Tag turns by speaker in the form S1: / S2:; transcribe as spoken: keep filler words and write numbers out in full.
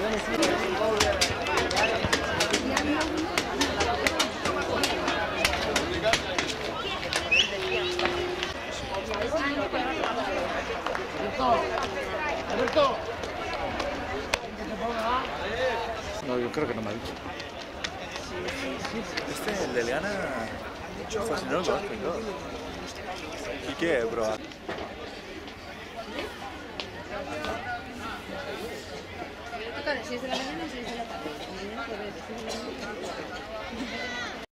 S1: Alberto.
S2: No, yo creo que no me ha dicho.
S3: Este, el de Leana, pues no lo conozco y todo. ¿Y qué, bro?
S4: Toca de seis de la mañana a seis de la tarde.